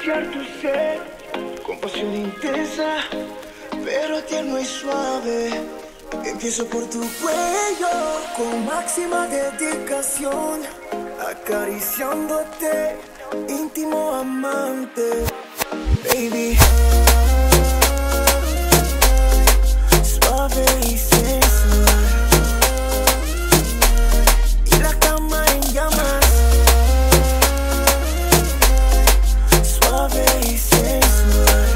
saciar tu sed con pasión intensa, pero tierno y suave. Empiezo por tu cuello con máxima dedicación, acariciándote, íntimo amante, baby. Suave y sensual, y la cama en llamas. Suave y sensual,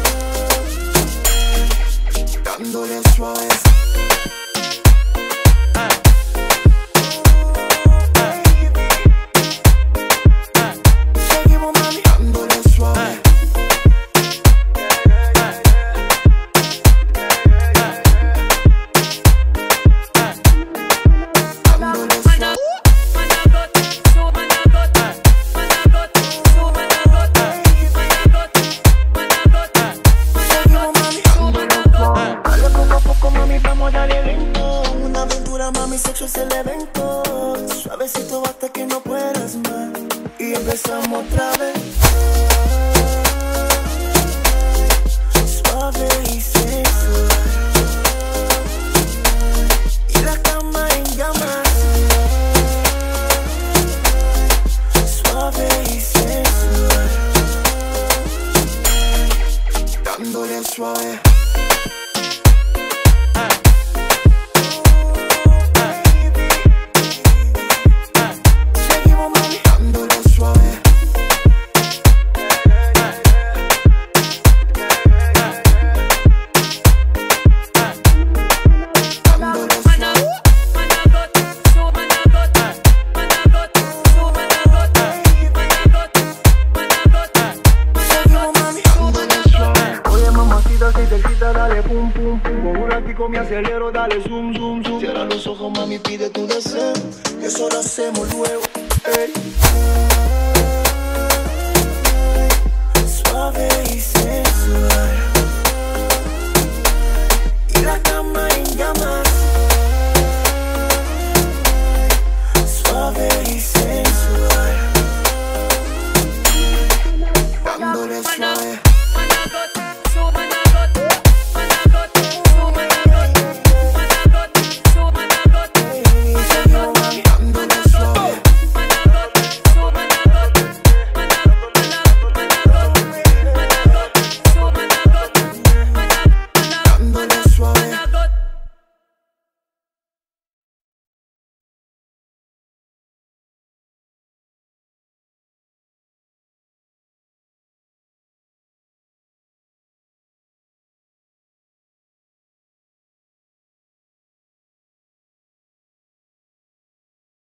dándole suave. Mami, sexo es el evento. Suavecito hasta que no puedas más, y empezamos otra vez. Suave y sensual, y la cama en llamas. Suave y sensual, dándole suave. Dale pum pum pum, con un ratico me acelero, dale zoom zoom zoom. Cierra los ojos, mami, pide tu deseo, y eso lo hacemos luego, ey.